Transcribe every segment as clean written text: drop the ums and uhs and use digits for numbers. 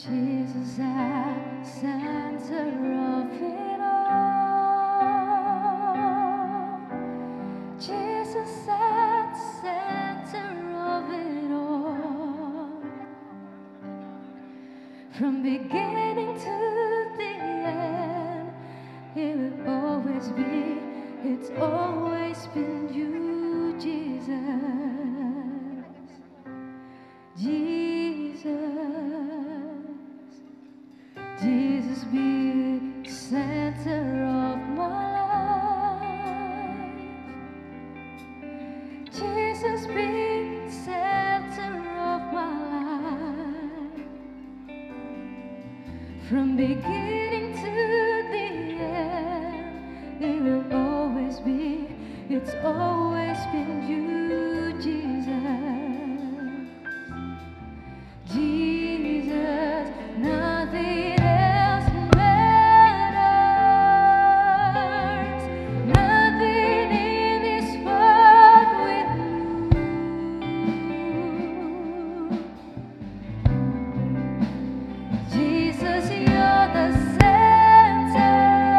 Jesus at the center of it all. Jesus at the center of it all. From beginning to the end, it will always be, it's always been you, Jesus. Jesus be the center of my life. Jesus be the center of my life. From beginning to the end, it will always be, it's always been you, Jesus. Jesus, nothing else matters. Nothing in this world with you. Jesus, you're the center,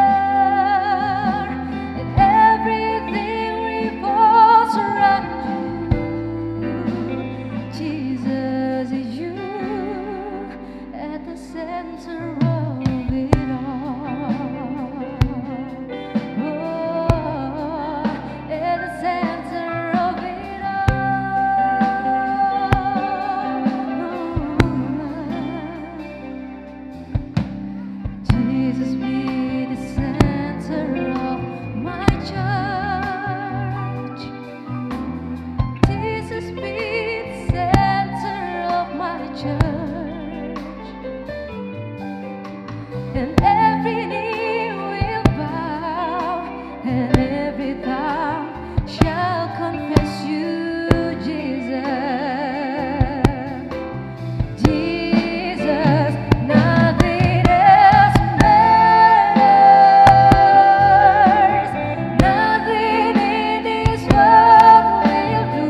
and everything revolves around you. Jesus, you at the center of it all. Oh, at the center of it all. Jesus be the center of my church. Jesus be the center of my church. And every knee will bow, and every tongue shall confess you, Jesus. Jesus, nothing else matters. Nothing in this world will do.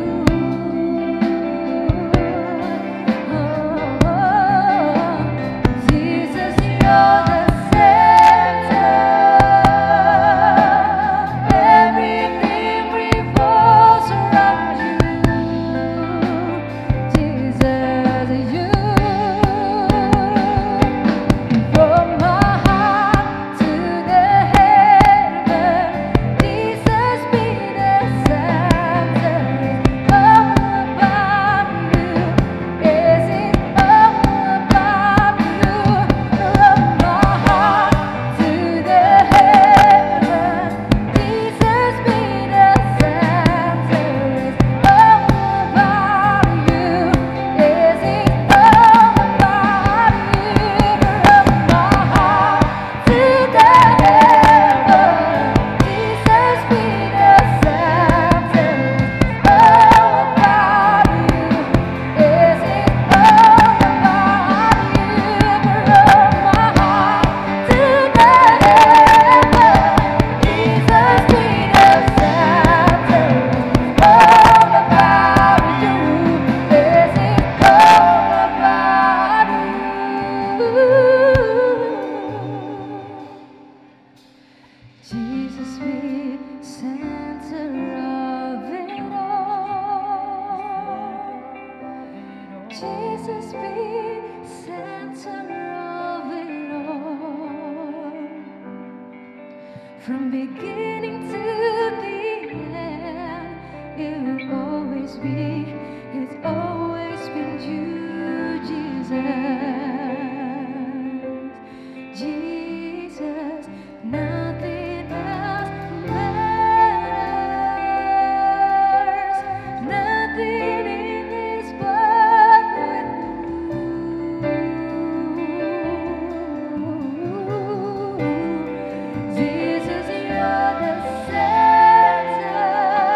Jesus, you're the center. Everything revolves around you. Jesus, you. From my heart to the heaven, Jesus be the center. All about you. Is it all about you? From my heart to the heaven, Jesus be the center. All about you. Is it all about you? From my heart to the heaven, Jesus be the center. All about you. Is it all about you? From my heart to the heaven, Jesus be the center. All about you. Is it all about you? Jesus be center of it all. Jesus be center of it all. From beginning to the end, it will always be, it's always been you, Jesus. Jesus, nothing else matters. Nothing in this world with you. Jesus, you're the center.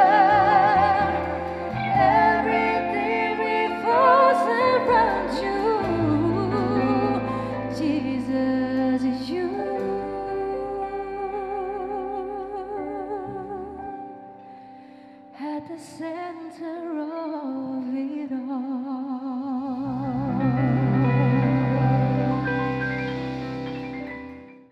Everything revolves around you. Jesus, you at the center of it.